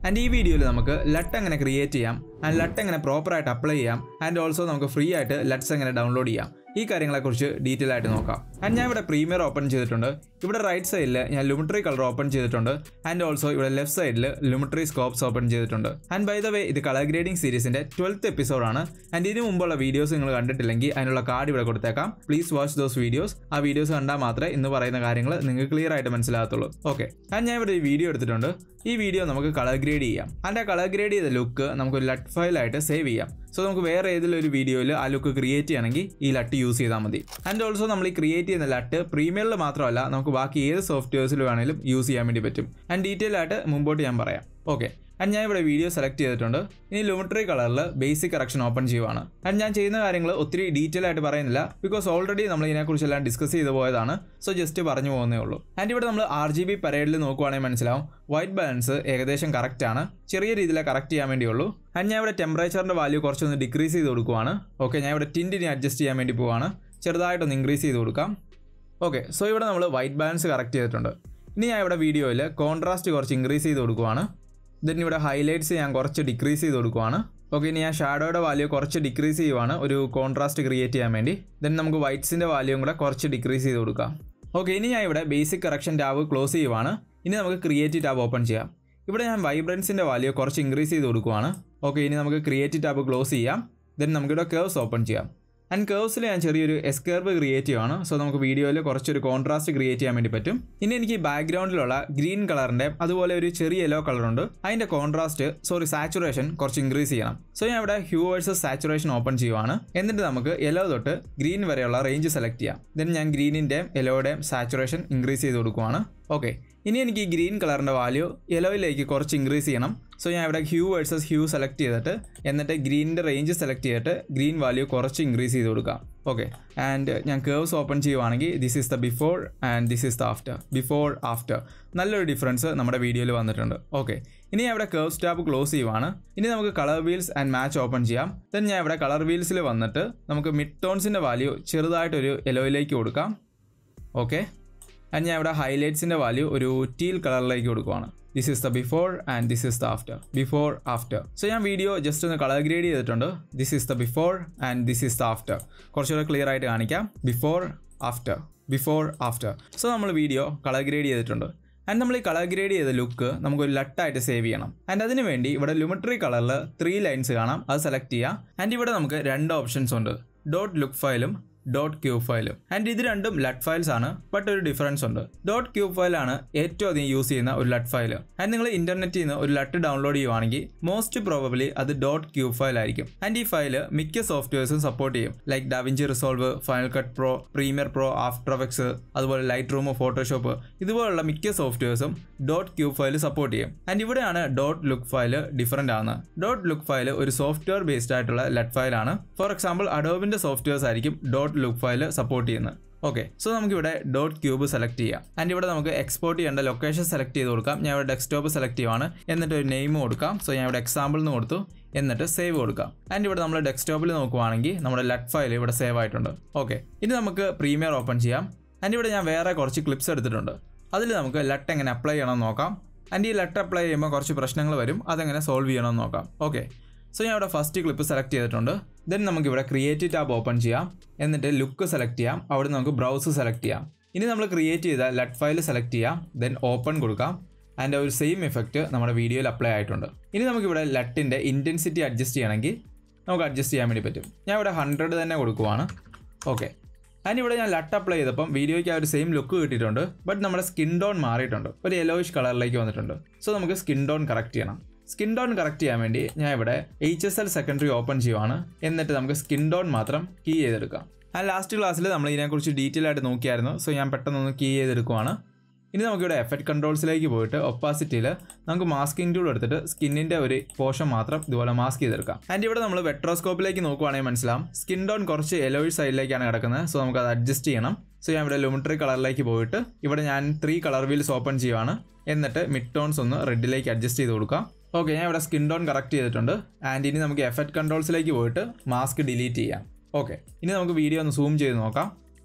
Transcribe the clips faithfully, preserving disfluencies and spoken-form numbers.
And ഈ വീഡിയോയിൽ നമുക്ക് ലട്ട് എങ്ങനെ ക്രിയേറ്റ് ചെയ്യാം ആൻഡ് ലട്ട് എങ്ങനെ പ്രോപ്പറായിട്ട് അപ്ലൈ ചെയ്യാം ആൻഡ് ഓൾസോ നമുക്ക് ഫ്രീ ആയിട്ട് ലട്ട്സ് എങ്ങനെ ഡൗൺലോഡ് ചെയ്യാം ഈ കാര്യങ്ങളെക്കുറിച്ച് ഡീറ്റെയിൽ ആയിട്ട് നോക്കാം. ആൻഡ് ഞാൻ ഇവിടെ പ്രീമിയർ ഓപ്പൺ ചെയ്തിട്ടുണ്ട്. ഇവിടെ റൈറ്റ് സൈഡിൽ ഞാൻ ലുമിട്രി കളർ ഓപ്പൺ ചെയ്തിട്ടുണ്ട്. ആൻഡ് ഓൾസോ ഇവിടെ ലെഫ്റ്റ് സൈഡിൽ ലുമിട്രി സ്കോപ്സ് ഓപ്പൺ ചെയ്തിട്ടുണ്ട്. ആൻഡ് ബൈ ദ വേ ഇത് കളർ ഗ്രേഡിംഗ് സീരീസിന്റെ ട്വൽത്ത് എപ്പിസോഡാണ്. ആൻഡ് ഇതിനു മുമ്പുള്ള വീഡിയോസ് നിങ്ങൾ കണ്ടിട്ടില്ലെങ്കിൽ അതിനുള്ള കാർഡ് ഇവിടെ കൊടുത്തേക്കാം. Please watch those videos. ആ വീഡിയോസ് കണ്ടാൽ മാത്രമേ ഇന്ന് പറയുന്ന കാര്യങ്ങൾ നിങ്ങൾക്ക് ക്ലിയർ ആയിട്ട് മനസ്സിലാകത്തുള്ളൂ. ഓക്കെ, ആൻഡ് ഞാൻ ഇവിടെ ഒരു വീഡിയോ എടുത്തിട്ടുണ്ട്. ഈ വീഡിയോ നമുക്ക് കളർ ഗ്രേഡ് ചെയ്യാം. ആൻഡ് ആ കളർ ഗ്രേഡ് ചെയ്ത ലുക്ക് നമുക്ക് ലട്ട് ഫയലായിട്ട് സേവ് ചെയ്യാം. സോ നമുക്ക് വേറെ ഏതെങ്കിലും ഒരു വീഡിയോയിൽ ആ ലുക്ക് ക്രിയേറ്റ് ചെയ്യണമെങ്കിൽ ഈ ലട്ട് യൂസ് ചെയ്താൽ മതി. ആൻഡ് ഓൾസോ നമ്മൾ ഈ ക്രിയേറ്റ് ചെയ്യുന്ന ലട്ട് പ്രീമിയറിൽ മാത്രമല്ല നമുക്ക് ബാക്കി ഏത് സോഫ്റ്റ്വെയർസിൽ വേണമെങ്കിലും യൂസ് ചെയ്യാൻ വേണ്ടി പറ്റും. ആൻഡ് ഡീറ്റെയിൽ ആയിട്ട് മുമ്പോട്ട് ഞാൻ പറയാം. ഓക്കെ, ആൻഡ് ഞാൻ ഇവിടെ വീഡിയോ സെലക്ട് ചെയ്തിട്ടുണ്ട്. ഇനി ലുമിട്രി കളറിൽ ബേസിക് കറക്ഷൻ ഓപ്പൺ ചെയ്യുവാണ്. ആൻഡ് ഞാൻ ചെയ്യുന്ന കാര്യങ്ങൾ ഒത്തിരി ഡീറ്റെയിൽ ആയിട്ട് പറയുന്നില്ല, ബിക്കോസ് ഓൾറെഡി നമ്മൾ ഇതിനെക്കുറിച്ചെല്ലാം ഡിസ്കസ് ചെയ്ത് പോയതാണ്. സോ ജസ്റ്റ് പറഞ്ഞു പോകുന്നേ ഉള്ളൂ. ആൻഡ് ഇവിടെ നമ്മൾ ആർ ജി ബി പരേഡിൽ നോക്കുവാണെങ്കിൽ മനസ്സിലാവും വൈറ്റ് ബാലൻസ് ഏകദേശം കറക്റ്റ് ആണ്. ചെറിയ രീതിയിൽ കറക്റ്റ് ചെയ്യാൻ വേണ്ടിയുള്ളൂ. ആൻഡ് ഞാൻ ഇവിടെ ടെമ്പറേച്ചറിൻ്റെ വാല്യൂ കുറച്ചൊന്ന് ഡിക്രീസ് ചെയ്ത് കൊടുക്കുവാണ്. ഓക്കെ, ഞാൻ ഇവിടെ ടിൻറ്റിനെ അഡ്ജസ്റ്റ് ചെയ്യാൻ വേണ്ടി പോവാണ്. ചെറുതായിട്ടൊന്ന് ഇൻക്രീസ് ചെയ്ത് കൊടുക്കാം. ഓക്കെ, സോ ഇവിടെ നമ്മൾ വൈറ്റ് ബാലൻസ് കറക്റ്റ് ചെയ്തിട്ടുണ്ട്. ഇനി ഞാൻ ഇവിടെ വീഡിയോയിൽ കോൺട്രാസ്റ്റ് കുറച്ച് ഇൻക്രീസ് ചെയ്ത് കൊടുക്കുവാണ്. ദെൻ ഇവിടെ ഹൈലൈറ്റ്സ് ഞാൻ കുറച്ച് ഡിക്രീസ് ചെയ്ത് കൊടുക്കുവാണ്. ഓക്കെ, ഇനി ഞാൻ ഷാഡോയുടെ വാല്യൂ കുറച്ച് ഡിക്രീസ് ചെയ്യുവാണ് ഒരു കോൺട്രാസ്റ്റ് ക്രിയേറ്റ് ചെയ്യാൻ വേണ്ടി. ദെൻ നമുക്ക് വൈറ്റ്സിൻ്റെ വാല്യൂയും കൂടെ കുറച്ച് ഡിക്രീസ് ചെയ്ത് കൊടുക്കാം. ഓക്കെ, ഇനി ഞാൻ ഇവിടെ ബേസിക് കറക്ഷൻ ടാബ് ക്ലോസ് ചെയ്യുവാണ്. ഇനി നമുക്ക് ക്രിയേറ്റ് ടാബ് ഓപ്പൺ ചെയ്യാം. ഇവിടെ ഞാൻ വൈബ്രൻസിൻ്റെ വാല്യൂ കുറച്ച് ഇൻക്രീസ് ചെയ്ത് കൊടുക്കുവാണ്. ഓക്കെ, ഇനി നമുക്ക് ക്രിയേറ്റ് ടാബ് ക്ലോസ് ചെയ്യാം. ദെൻ നമുക്കിവിടെ കേർവ്സ് ഓപ്പൺ ചെയ്യാം. ആൻഡ് കേർവ്സിൽ ഞാൻ ചെറിയൊരു എസ് കർവ് ക്രിയേറ്റ് ചെയ്യുവാണ്. സോ നമുക്ക് വീഡിയോയിൽ കുറച്ചൊരു കോൺട്രാസ്റ്റ് ക്രിയേറ്റ് ചെയ്യാൻ വേണ്ടി പറ്റും. ഇനി എനിക്ക് ബാക്ക്ഗ്രൗണ്ടിലുള്ള ഗ്രീൻ കളറിൻ്റെ അതുപോലെ ഒരു ചെറിയ യെല്ലോ കളറുണ്ട്. അതിൻ്റെ കോൺട്രാസ്റ്റ് സോറി സാച്ചുറേഷൻ കുറച്ച് ഇൻക്രീസ് ചെയ്യണം. സോ ഞാൻ ഇവിടെ ഹ്യൂ വേഴ്സസ് സാച്ചുറേഷൻ ഓപ്പൺ ചെയ്യുവാണ്. എന്നിട്ട് നമുക്ക് യെല്ലോ തൊട്ട് ഗ്രീൻ വരെയുള്ള റേഞ്ച് സെലക്ട് ചെയ്യാം. ദെൻ ഞാൻ ഗ്രീനിൻ്റെയും യെല്ലോയുടെയും സാച്ചുറേഷൻ ഇൻക്രീസ് ചെയ്ത് കൊടുക്കുവാണ്. ഓക്കെ, ഇനി എനിക്ക് ഈ ഗ്രീൻ കളറിൻ്റെ വാല്യൂ യെല്ലോയിലേക്ക് കുറച്ച് ഇൻക്രീസ് ചെയ്യണം. സോ ഞാൻ ഇവിടെ ഹ്യൂ വേഴ്സസ് ഹ്യൂ സെലക്ട് ചെയ്തിട്ട് എന്നിട്ട് ഗ്രീനിൻ്റെ റേഞ്ച് സെലക്ട് ചെയ്തിട്ട് ഗ്രീൻ വാല്യൂ കുറച്ച് ഇൻക്രീസ് ചെയ്ത് കൊടുക്കാം. ഓക്കെ, ആൻഡ് ഞാൻ കേർവ്സ് ഓപ്പൺ ചെയ്യുവാണെങ്കിൽ this is the before and this is the after. Before after നല്ലൊരു ഡിഫറൻസ് നമ്മുടെ വീഡിയോയിൽ വന്നിട്ടുണ്ട്. ഓക്കെ, ഇനി ഞാൻ ഇവിടെ കേർവ്സ് ടാബ് ക്ലോസ് ചെയ്യുവാണ്. ഇനി നമുക്ക് colour wheels and match open ചെയ്യാം. ദെൻ ഞാൻ ഇവിടെ കളർ വീൽസിൽ വന്നിട്ട് നമുക്ക് മിഡ് ടോൺസിൻ്റെ വാല്യൂ ചെറുതായിട്ടൊരു യെല്ലോയിലേക്ക് കൊടുക്കാം. ഓക്കെ, ആൻഡ് ഞാൻ ഇവിടെ ഹൈലൈറ്റ്സിൻ്റെ വാല്യൂ ഒരു ടീൽ കളറിലേക്ക് കൊടുക്കുവാണ്. This is the before and this is the after. Before after. So ഞാൻ വീഡിയോ ജസ്റ്റ് ഒന്ന് കളർ ഗ്രേഡ് ചെയ്തിട്ടുണ്ട്. This is the before and this is the after. കുറച്ചുകൂടെ ക്ലിയർ ആയിട്ട് കാണിക്കാം. Before after before after. So നമ്മൾ video colour grade ചെയ്തിട്ടുണ്ട്. And നമ്മൾ ഈ കളർ ഗ്രേഡ് ചെയ്ത ലുക്ക് നമുക്കൊരു ലട്ടായിട്ട് സേവ് ചെയ്യണം. ആൻഡ് അതിന് വേണ്ടി ഇവിടെ ലുമിട്രി കളറിൽ ത്രീ ലൈൻസ് കാണാം. അത് സെലക്ട് ചെയ്യാം. ആൻഡ് ഇവിടെ നമുക്ക് രണ്ട് ഓപ്ഷൻസ് ഉണ്ട്, ഡോട്ട് ലുക്ക് ഫയലും ഡോട്ട് ക്യൂബ് ഫയലും. ആൻഡ് ഇത് രണ്ടും ലട്ട് ഫയൽസ് ആണ്, ബട്ട് ഒരു ഡിഫറൻസ് ഉണ്ട്. ഡോട്ട് ക്യൂബ് ഫയലാണ് ഏറ്റവും അധികം യൂസ് ചെയ്യുന്ന ഒരു ലട്ട് ഫയൽ. ആൻഡ് നിങ്ങൾ ഇന്റർനെറ്റിൽ നിന്ന് ഒരു ലട്ട് ഡൗൺലോഡ് ചെയ്യുവാണെങ്കിൽ മോസ്റ്റ് പ്രോബബ്ലി അത് ഡോട്ട് ക്യൂബ് ഫയൽ ആയിരിക്കും. ആൻഡ് ഈ ഫയൽ മിക്ക സോഫ്റ്റ്വെയർസും സപ്പോർട്ട് ചെയ്യും, like DaVinci Resolve, final cut pro, Premiere pro, after effects, അതുപോലെ ലൈറ്റ് റൂം, ഫോട്ടോഷോപ്പ്, ഇതുപോലുള്ള മിക്ക സോഫ്റ്റ്വെയർസും ഡോട്ട് ക്യൂബ് ഫയൽ സപ്പോർട്ട് ചെയ്യും. ആൻഡ് ഇവിടെയാണ് ഡോട്ട് ലുക്ക് ഫയൽ ഡിഫറൻ്റ് ആകുന്നത്. ഡോട്ട് ലുക്ക് ഫയൽ ഒരു സോഫ്റ്റ്വെയർ ബേസ്ഡ് ആയിട്ടുള്ള ലട്ട് ഫയലാണ്. ഫോർ എക്സാമ്പിൾ അഡോബിന്റെ സോഫ്റ്റ്വെയർസ് ആയിരിക്കും ഡോട്ട് ലുക്ക് ഫയൽ സപ്പോർട്ട് ചെയ്യുന്നത്. ഓക്കെ, സോ നമുക്കിവിടെ ഡോട്ട് ക്യൂബ് സെലക്ട് ചെയ്യാം. ആൻഡ് ഇവിടെ നമുക്ക് എക്സ്പോർട്ട് ചെയ്യേണ്ട ലൊക്കേഷൻ സെലക്ട് ചെയ്ത് കൊടുക്കാം. ഞാൻ ഇവിടെ ഡെസ്ക്ടോപ്പ് സെലക്ട് ചെയ്യുവാണ്. എന്നിട്ട് ഒരു നെയിം കൊടുക്കാം. സോ ഞാൻ ഇവിടെ എക്സാമ്പിൾ എന്ന് കൊടുത്തു. എന്നിട്ട് സേവ് കൊടുക്കാം. ആൻഡ് ഇവിടെ നമ്മൾ ഡെസ്ക്ടോപ്പിൽ നോക്കുവാണെങ്കിൽ നമ്മുടെ ലട്ട് ഫയൽ ഇവിടെ സേവ് ആയിട്ടുണ്ട്. ഓക്കെ, ഇനി നമുക്ക് പ്രീമിയർ ഓപ്പൺ ചെയ്യാം. ആൻഡ് ഇവിടെ ഞാൻ വേറെ കുറച്ച് ക്ലിപ്സ് എടുത്തിട്ടുണ്ട്. അതിൽ നമുക്ക് ലട്ട് എങ്ങനെ അപ്ലൈ ചെയ്യണമെന്ന് നോക്കാം. ആൻഡ് ഈ ലട്ട് അപ്ലൈ ചെയ്യുമ്പോൾ കുറച്ച് പ്രശ്നങ്ങൾ വരും, അതെങ്ങനെ സോൾവ് ചെയ്യണമെന്ന് നോക്കാം. ഓക്കെ, സോ ഞാൻ ഇവിടെ ഫസ്റ്റ് ക്ലിപ്പ് സെലക്ട് ചെയ്തിട്ടുണ്ട്. ദെൻ നമുക്കിവിടെ ക്രിയേറ്റ് ടാബ് ഓപ്പൺ ചെയ്യാം. എന്നിട്ട് ലുക്ക് സെലക്ട് ചെയ്യാം. അവിടെ നമുക്ക് ബ്രൗസ് സെലക്ട് ചെയ്യാം. ഇനി നമ്മൾ ക്രിയേറ്റ് ചെയ്ത ലട്ട് ഫയൽ സെലക്ട് ചെയ്യാം. ദെൻ ഓപ്പൺ കൊടുക്കാം. ആൻഡ് ഒരു സെയിം എഫക്റ്റ് നമ്മുടെ വീഡിയോയിൽ അപ്ലൈ ആയിട്ടുണ്ട്. ഇനി നമുക്കിവിടെ ലട്ടിൻ്റെ ഇൻറ്റൻസിറ്റി അഡ്ജസ്റ്റ് ചെയ്യണമെങ്കിൽ നമുക്ക് അഡ്ജസ്റ്റ് ചെയ്യാൻ വേണ്ടി പറ്റും. ഞാൻ ഇവിടെ ഹൺഡ്രഡ് തന്നെ കൊടുക്കുവാണ്. ഓക്കെ, ആൻഡ് ഇവിടെ ഞാൻ ലട്ട് അപ്ലൈ ചെയ്തപ്പം വീഡിയോയ്ക്ക് ആ ഒരു സെയിം ലുക്ക് കിട്ടിയിട്ടുണ്ട്, ബട്ട് നമ്മുടെ സ്കിൻ ടോൺ മാറിയിട്ടുണ്ട്, ഒരു യെല്ലോയിഷ് കളറിലേക്ക് വന്നിട്ടുണ്ട്. സോ നമുക്ക് സ്കിൻ ടോൺ കറക്റ്റ് ചെയ്യണം. സ്കിൻ ടോൺ കറക്റ്റ് ചെയ്യാൻ വേണ്ടി ഞാൻ ഇവിടെ H S L secondary open ചെയ്യുവാണ്. എന്നിട്ട് നമുക്ക് സ്കിൻ ടോൺ മാത്രം കീ ചെയ്തെടുക്കാം. ആ ലാസ്റ്റ് ക്ലാസ്സിൽ നമ്മൾ ഇതിനെക്കുറിച്ച് ഡീറ്റെയിൽ ആയിട്ട് നോക്കിയായിരുന്നു. സോ ഞാൻ പെട്ടെന്നൊന്ന് കീ ചെയ്തെടുക്കുവാണ്. ഇനി നമുക്കിവിടെ എഫക്ട് കൺട്രോൾസിലേക്ക് പോയിട്ട് ഒപ്പാസിറ്റിയിൽ നമുക്ക് മാസ്കിംഗ് ടൂൾ എടുത്തിട്ട് സ്കിന്നിൻ്റെ ഒരു പോർഷൻ മാത്രം ഇതുപോലെ മാസ്ക് ചെയ്തെടുക്കാം. ആൻഡ് ഇവിടെ നമ്മൾ വെട്രോസ്കോപ്പിലേക്ക് നോക്കുവാണെങ്കിൽ മനസ്സിലാവും സ്കിൻ ടോൺ കുറച്ച് യെല്ലോയിഷ് സൈഡിലേക്കാണ് കിടക്കുന്നത്. സോ നമുക്ക് അത് അഡ്ജസ്റ്റ് ചെയ്യണം. സോ ഞാൻ ഇവിടെ ലുമിട്രി കളറിലേക്ക് പോയിട്ട് ഇവിടെ ഞാൻ ത്രീ കളർ വീൽസ് ഓപ്പൺ ചെയ്യുവാണ്. എന്നിട്ട് മിഡ് ടോൺസ് ഒന്ന് റെഡിലേക്ക് അഡ്ജസ്റ്റ് ചെയ്ത് കൊടുക്കാം. ഓക്കെ, ഞാൻ ഇവിടെ സ്കിൻ ടോൺ കറക്റ്റ് ചെയ്തിട്ടുണ്ട്. ആൻഡ് ഇനി നമുക്ക് എഫക്ട് കൺട്രോൾസിലേക്ക് പോയിട്ട് മാസ്ക് ഡിലീറ്റ് ചെയ്യാം. ഓക്കെ, ഇനി നമുക്ക് വീഡിയോ ഒന്ന് സൂം ചെയ്ത് നോക്കാം.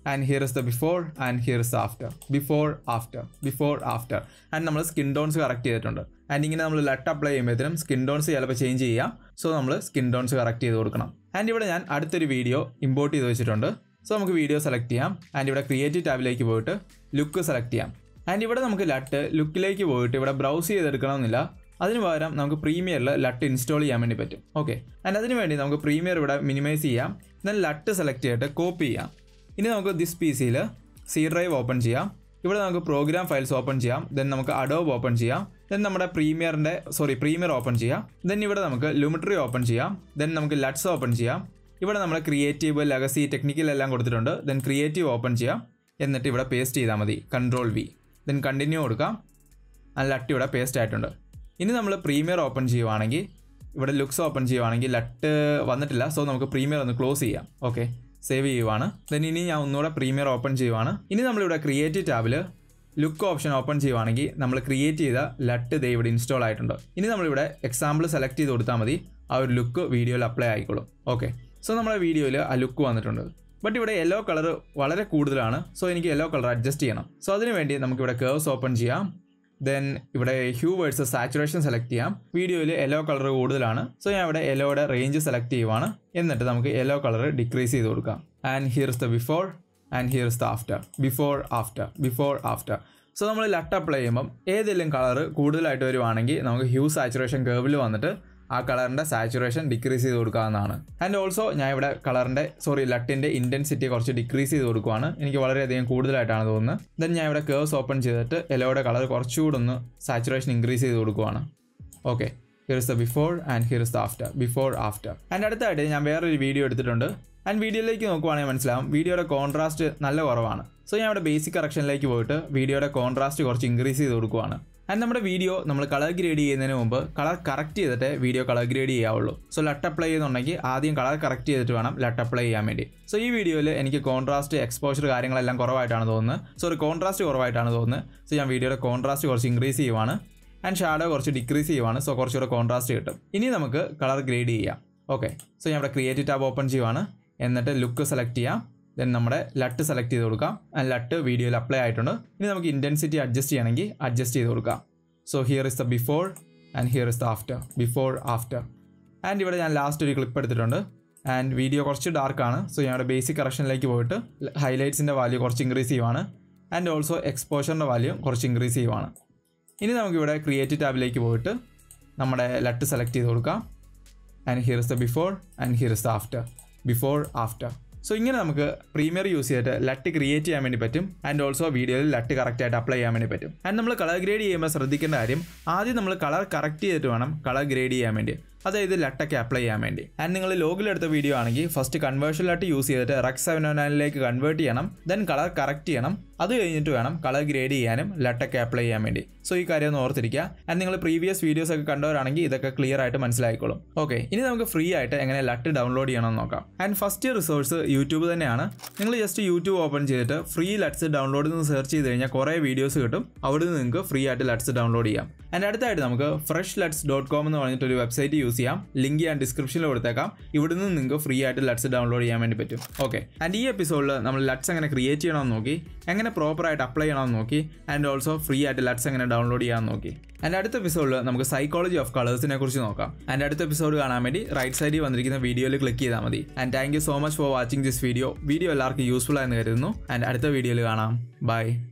And here is the before and here is after before after before after and നമ്മൾ സ്കിൻ ടോൺസ് കറക്റ്റ് ചെയ്തിട്ടുണ്ട്. ആൻഡ് ഇങ്ങനെ നമ്മൾ ലട്ട് അപ്ലൈ ചെയ്യുമ്പോഴത്തേനും സ്കിൻ ടോൺസ് ചിലപ്പോൾ ചേഞ്ച് ചെയ്യാം. സോ നമ്മൾ സ്കിൻ ടോൺസ് കറക്റ്റ് ചെയ്ത് കൊടുക്കണം. ആൻഡ് ഇവിടെ ഞാൻ അടുത്തൊരു വീഡിയോ ഇമ്പോർട്ട് ചെയ്ത് വെച്ചിട്ടുണ്ട്. സോ നമുക്ക് വീഡിയോ സെലക്ട് ചെയ്യാം. ആൻഡ് ഇവിടെ ക്രിയേറ്റീവ് ടാബിലേക്ക് പോയിട്ട് ലുക്ക് സെലക്ട് ചെയ്യാം. ആൻഡ് ഇവിടെ നമുക്ക് ലട്ട് ലുക്കിലേക്ക് പോയിട്ട് ഇവിടെ ബ്രൗസ് ചെയ്തെടുക്കണമെന്നില്ല. അതിന് പകരം നമുക്ക് പ്രീമിയറിൽ ലട്ട് ഇൻസ്റ്റാൾ ചെയ്യാൻ വേണ്ടി പറ്റും. ഓക്കെ, ആൻഡ് അതിന് വേണ്ടി നമുക്ക് പ്രീമിയർ ഇവിടെ മിനിമൈസ് ചെയ്യാം. ദെൻ ലട്ട് സെലക്ട് ചെയ്തിട്ട് കോപ്പി ചെയ്യാം. ഇനി നമുക്ക് ദിസ് പി സിയിൽ സി ഡ്രൈവ് ഓപ്പൺ ചെയ്യാം. ഇവിടെ നമുക്ക് പ്രോഗ്രാം ഫയൽസ് ഓപ്പൺ ചെയ്യാം. ദെൻ നമുക്ക് അഡോബ് ഓപ്പൺ ചെയ്യാം. ദെൻ നമ്മുടെ പ്രീമിയറിൻ്റെ സോറി പ്രീമിയർ ഓപ്പൺ ചെയ്യാം. ദെൻ ഇവിടെ നമുക്ക് ലുമിട്രി ഓപ്പൺ ചെയ്യാം. ദെൻ നമുക്ക് ലട്സ് ഓപ്പൺ ചെയ്യാം. ഇവിടെ നമ്മൾ ക്രിയേറ്റീവ്, ലെഗസി, ടെക്നിക്കൽ എല്ലാം കൊടുത്തിട്ടുണ്ട്. ദെൻ ക്രിയേറ്റീവ് ഓപ്പൺ ചെയ്യാം. എന്നിട്ട് ഇവിടെ പേസ്റ്റ് ചെയ്താൽ മതി. Control V. ദെൻ കണ്ടിന്യൂ കൊടുക്കാം. ആ ലട്ട് ഇവിടെ പേസ്റ്റ് ആയിട്ടുണ്ട്. ഇനി നമ്മൾ പ്രീമിയർ ഓപ്പൺ ചെയ്യുവാണെങ്കിൽ ഇവിടെ ലുക്സ് ഓപ്പൺ ചെയ്യുവാണെങ്കിൽ ലട്ട് വന്നിട്ടില്ല. സോ നമുക്ക് പ്രീമിയർ ഒന്ന് ക്ലോസ് ചെയ്യാം. ഓക്കെ, സേവ് ചെയ്യുവാണ്. ദെൻ ഇനി ഞാൻ ഒന്നുകൂടെ പ്രീമിയർ ഓപ്പൺ ചെയ്യുവാണ്. ഇനി നമ്മളിവിടെ ക്രിയേറ്റീവ് ടാബിൽ ലുക്ക് ഓപ്ഷൻ ഓപ്പൺ ചെയ്യുവാണെങ്കിൽ നമ്മൾ ക്രിയേറ്റ് ചെയ്ത ലട്ട് ദേ ഇവിടെ ഇൻസ്റ്റാൾ ആയിട്ടുണ്ട്. ഇനി നമ്മളിവിടെ എക്സാമ്പിൾ സെലക്ട് ചെയ്ത് കൊടുത്താൽ മതി. ആ ഒരു ലുക്ക് വീഡിയോയിൽ അപ്ലൈ ആയിക്കോളും. ഓക്കെ, സോ നമ്മുടെ വീഡിയോയിൽ ആ ലുക്ക് വന്നിട്ടുണ്ട്. ബട്ട് ഇവിടെ യെല്ലോ കളർ വളരെ കൂടുതലാണ്. സോ എനിക്ക് യെല്ലോ കളർ അഡ്ജസ്റ്റ് ചെയ്യണം. സോ അതിന് വേണ്ടി നമുക്കിവിടെ കേർവ്സ് ഓപ്പൺ ചെയ്യാം. ദെൻ ഇവിടെ ഹ്യൂ വേഴ്സസ് സാച്ചുറേഷൻ സെലക്ട് ചെയ്യാം. വീഡിയോയിൽ യെല്ലോ കളർ കൂടുതലാണ്. സോ ഞാൻ ഇവിടെ യെല്ലോയുടെ റേഞ്ച് സെലക്ട് ചെയ്യുവാണ്. എന്നിട്ട് നമുക്ക് യെല്ലോ കളർ ഡിക്രീസ് ചെയ്ത് കൊടുക്കാം. And here is the before and here is the after before after before after. So നമ്മൾ ലട്ട് അപ്ലൈ ചെയ്യുമ്പം ഏതെങ്കിലും കളർ കൂടുതലായിട്ട് വരുവാണെങ്കിൽ നമുക്ക് ഹ്യൂ സാച്ചുറേഷൻ കേർവിൽ വന്നിട്ട് ആ കളറിൻ്റെ സാച്ചുറേഷൻ ഡിക്രീസ് ചെയ്ത് കൊടുക്കാവുന്നതാണ്. ആൻഡ് ഓൾസോ ഞാൻ ഇവിടെ കളറിൻ്റെ സോറി ലട്ടിൻ്റെ ഇൻറ്റൻസിറ്റി കുറച്ച് ഡിക്രീസ് ചെയ്ത് കൊടുക്കുവാണ്. എനിക്ക് വളരെയധികം കൂടുതലായിട്ടാണ് തോന്നുന്നത്. ദെൻ ഞാൻ ഇവിടെ കേർവ്സ് ഓപ്പൺ ചെയ്തിട്ട് യെല്ലോയുടെ കളർ കുറച്ചുകൂടെ ഒന്ന് സാച്ചുറേഷൻ ഇൻക്രീസ് ചെയ്ത് കൊടുക്കുവാണ്. Okay, here is the before and here is the after before after. And അടുത്തായിട്ട് ഞാൻ വേറൊരു വീഡിയോ എടുത്തിട്ടുണ്ട്. ആൻഡ് വീഡിയോയിലേക്ക് നോക്കുവാണെങ്കിൽ മനസ്സിലാവും വീഡിയോയുടെ കോൺട്രാസ്റ്റ് നല്ല കുറവാണ്. സോ ഞാൻ ഇവിടെ ബേസിക് കറക്ഷനിലേക്ക് പോയിട്ട് വീഡിയോയുടെ കോൺട്രാസ്റ്റ് കുറച്ച് ഇൻക്രീസ് ചെയ്ത് കൊടുക്കുവാണ്. ആൻഡ് നമ്മുടെ വീഡിയോ നമ്മൾ കളർ ഗ്രേഡ് ചെയ്യുന്നതിന് മുമ്പ് കളർ കറക്റ്റ് ചെയ്തിട്ട് വീഡിയോ കളർ ഗ്രേഡ് ചെയ്യാവുള്ളൂ. സോ ലട്ട് അപ്ലൈ ചെയ്യുന്നുണ്ടെങ്കിൽ ആദ്യം കളർ കറക്റ്റ് ചെയ്തിട്ട് വേണം ലട്ട് അപ്ലൈ ചെയ്യാൻ വേണ്ടി. സോ ഈ വീഡിയോയിൽ എനിക്ക് കോൺട്രാസ്റ്റ്, എക്സ്പോഷർ കാര്യങ്ങളെല്ലാം കുറവായിട്ടാണ് തോന്നുന്നത്. സോറി കോൺട്രാസ്റ്റ് കുറവായിട്ടാണ് തോന്നുന്നത്. സോ ഞാൻ വീഡിയോയുടെ കോൺട്രാസ്റ്റ് കുറച്ച് ഇൻക്രീസ് ചെയ്യുവാണ്. ആൻഡ് ഷാഡോ കുറച്ച് ഡിക്രീസ് ചെയ്യുവാണ്. സോ കുറച്ചുകൂടെ കോൺട്രാസ്റ്റ് കിട്ടും. ഇനി നമുക്ക് കളർ ഗ്രേഡ് ചെയ്യാം. ഓക്കെ, സോ ഞാൻ ഇവിടെ ക്രിയേറ്റീവ് ടാബ് ഓപ്പൺ ചെയ്യുവാണ്. എന്നിട്ട് ലുക്ക് സെലക്ട് ചെയ്യാം. ദെൻ നമ്മുടെ ലട്ട് സെലക്ട് ചെയ്ത് കൊടുക്കാം. ആൻഡ് ലട്ട് വീഡിയോയിൽ അപ്ലൈ ആയിട്ടുണ്ട്. ഇനി നമുക്ക് ഇൻറ്റൻസിറ്റി അഡ്ജസ്റ്റ് ചെയ്യണമെങ്കിൽ അഡ്ജസ്റ്റ് ചെയ്ത് കൊടുക്കാം. So here is the before and here is the after before after. And ഇവിടെ ഞാൻ ലാസ്റ്റ് ഒരു ക്ലിപ്പ് എടുത്തിട്ടുണ്ട്. ആൻഡ് വീഡിയോ കുറച്ച് ഡാർക്കാണ്. സോ ഞാൻ ഇവിടെ ബേസിക് കറക്ഷനിലേക്ക് പോയിട്ട് ഹൈലൈറ്റ്സിൻ്റെ വാല്യൂ കുറച്ച് ഇൻക്രീസ് ചെയ്യുവാണ്. ആൻഡ് ഓൾസോ എക്സ്പോഷറിൻ്റെ വാല്യൂ കുറച്ച് ഇൻക്രീസ് ചെയ്യുവാണ്. ഇനി നമുക്കിവിടെ ക്രിയേറ്റീവ് ടാബിലേക്ക് പോയിട്ട് നമ്മുടെ ലട്ട് സെലക്ട് ചെയ്ത് കൊടുക്കാം. And here is the before and here is the after before after. So ഇങ്ങനെ നമുക്ക് പ്രീമിയർ യൂസ് ചെയ്തിട്ട് ലട്ട് ക്രിയേറ്റ് ചെയ്യാൻ വേണ്ടി പറ്റും. ആൻഡ് ഓൾസോ വീഡിയോയിൽ ലട്ട് കറക്റ്റായിട്ട് അപ്ലൈ ചെയ്യാൻ വേണ്ടി പറ്റും. ആൻഡ് നമ്മൾ കളർ ഗ്രേഡ് ചെയ്യുമ്പോൾ ശ്രദ്ധിക്കേണ്ട കാര്യം ആദ്യം നമ്മൾ കളർ കറക്റ്റ് ചെയ്തിട്ട് വേണം കളർ ഗ്രേഡ് ചെയ്യാൻ വേണ്ടി. അതായത് ലട്ടൊക്കെ അപ്ലൈ ചെയ്യാൻ വേണ്ടി. ആൻഡ് നിങ്ങൾ ലോഗിലെടുത്ത വീഡിയോ ആണെങ്കിൽ ഫസ്റ്റ് കൺവേർഷൻ ലട്ട് യൂസ് ചെയ്തിട്ട് റെക്സ് സെവൻ ഓ നയനിലേക്ക് കൺവേർട്ട് ചെയ്യണം. ദെൻ കളർ കറക്റ്റ് ചെയ്യണം. അത് കഴിഞ്ഞിട്ട് വേണം കളർ ഗ്രേഡ് ചെയ്യാനും ലട്ടൊക്കെ അപ്ലൈ ചെയ്യാൻ വേണ്ടി. സോ ഈ കാര്യം ഒന്ന് ഓർത്തിരിക്കുക. ആൻഡ് നിങ്ങൾ പ്രീവിയസ് വീഡിയോസ് ഒക്കെ കണ്ടവരാണെങ്കിൽ ഇതൊക്കെ ക്ലിയർ ആയിട്ട് മനസ്സിലായിക്കോളും. ഓക്കെ, ഇനി നമുക്ക് ഫ്രീ ആയിട്ട് എങ്ങനെ ലട്ട് ഡൗൺലോഡ് ചെയ്യണമെന്ന് നോക്കാം. ആൻഡ് ഫസ്റ്റ് റിസോഴ്സ് യൂട്യൂബ് തന്നെയാണ്. നിങ്ങൾ ജസ്റ്റ് യൂട്യൂബ് ഓപ്പൺ ചെയ്തിട്ട് ഫ്രീ ലട്സ് ഡൗൺലോഡ് എന്ന് സെർച്ച് ചെയ്ത് കഴിഞ്ഞാൽ കുറേ വീഡിയോസ് കിട്ടും. അവിടെ നിന്ന് നിങ്ങൾക്ക് ഫ്രീ ആയിട്ട് ലട്സ് ഡൗൺലോഡ് ചെയ്യാം. ആൻഡ് അടുത്തായിട്ട് നമുക്ക് ഫ്രഷ് ലട്സ് ഡോട്ട് കോം എന്ന് പറഞ്ഞിട്ട് ഒരു വെബ്സൈറ്റ് യൂസ് ചെയ്യാം. ലിങ്ക് ഞാൻ ഡിസ്ക്രിപ്ഷനിൽ കൊടുത്തേക്കാം. ഇവിടെ നിന്ന് നിങ്ങൾക്ക് ഫ്രീ ആയിട്ട് ലട്സ് ഡൗൺലോഡ് ചെയ്യാൻ വേണ്ടി പറ്റും. ഓക്കെ, ആൻഡ് ഈ എപ്പിസോഡിൽ നമ്മൾ ലട്സ് എങ്ങനെ ക്രിയേറ്റ് ചെയ്യണമെന്ന് നോക്കി, എങ്ങനെ പ്രോപ്പറായിട്ട് അപ്ലൈ ചെയ്യണമെന്ന് നോക്കി, ആൻഡ് ഓൾസോ ഫ്രീ ആയിട്ട് ലട്സ് എങ്ങനെ ഡൗൺലോഡ് ചെയ്യാമെന്ന് നോക്കി. ആൻഡ് അടുത്ത എപ്പിസോഡിൽ നമുക്ക് സൈക്കോളജി ഓഫ് കളേഴ്സിനെ കുറിച്ച് നോക്കാം. ആൻഡ് അടുത്ത എപ്പിസോഡ് കാണാൻ വേണ്ടി റൈറ്റ് സൈഡിൽ വന്നിരിക്കുന്ന വീഡിയോയിൽ ക്ലിക്ക് ചെയ്താൽ മതി. And thank you so much for watching this video. Video എല്ലാവർക്കും യൂസ്ഫുൾ ആയെന്ന് കരുതുന്നു. ആൻഡ് അടുത്ത വീഡിയോയിൽ കാണാം. ബൈ.